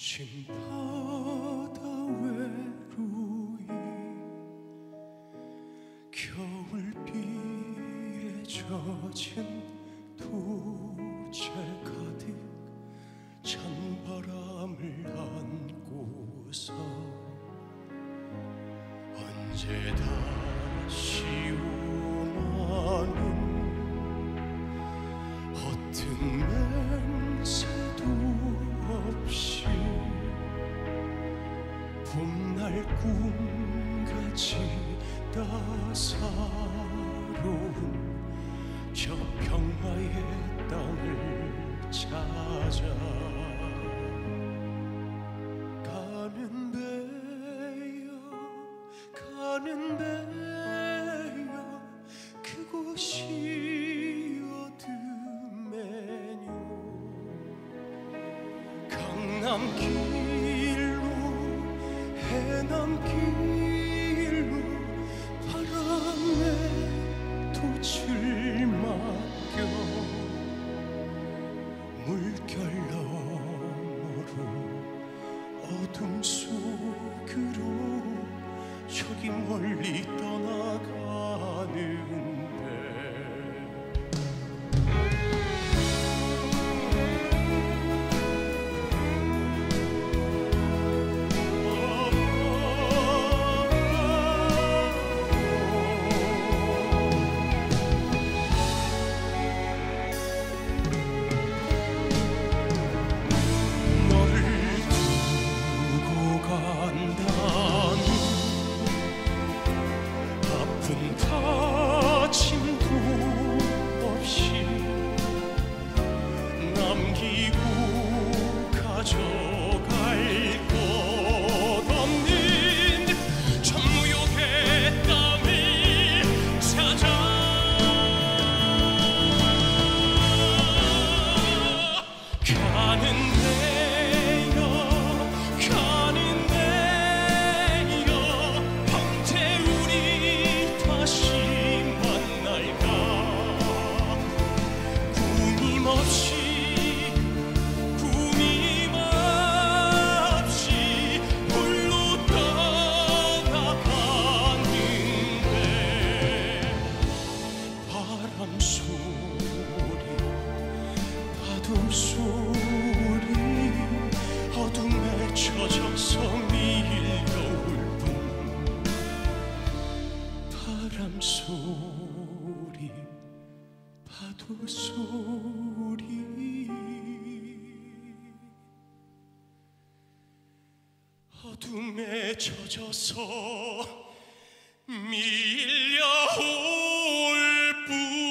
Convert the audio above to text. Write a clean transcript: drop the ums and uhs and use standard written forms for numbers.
거친 바다 외로이 겨울비에 젖은 도체 가득 찬바람을 안고서 언제 다시 오나는 허튼 맹세도 없이 봄날 꿈같이 따사로운 저 평화의 땅을 찾아 가는데요 그곳이 어둠에뇨 강남길로 해남길로 바람에 돛을 맡겨 물결 너머로 어둠 속으로 저기 멀리 떠나가는데 다짐도 없이 남기고 가져갈 것 없는 천무역의 땀을 찾아 가는데요 언제 우리 다시 만날까 꾸밈없이 홀로 떠나가는데 바람 소리 파도 소리 어둠에 젖어서 밀려올 뿐 바람 소리 파도 소리 어둠에 젖어서 밀려올 뿐